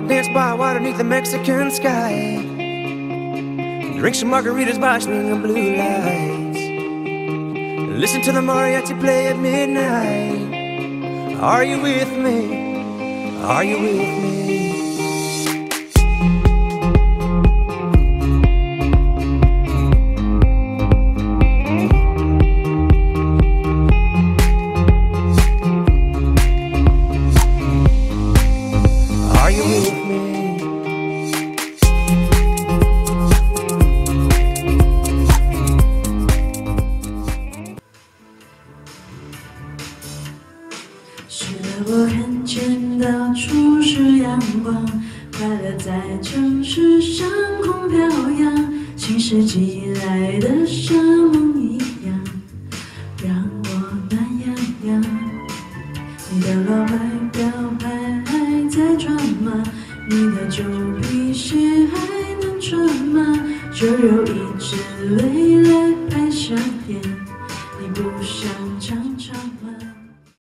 wanna dance by water beneath the Mexican sky. Drink some margaritas by swinging blue lights. Listen to the mariachi play at midnight. Are you with me? Are you with me? 是的，我看见到处是阳光，快乐在城市上空飘扬，新世纪来的像梦一样，让我暖洋洋。你的老外表牌还在转吗？你的旧皮鞋还能穿吗？就有一支未来拍夏天，你不想尝尝吗？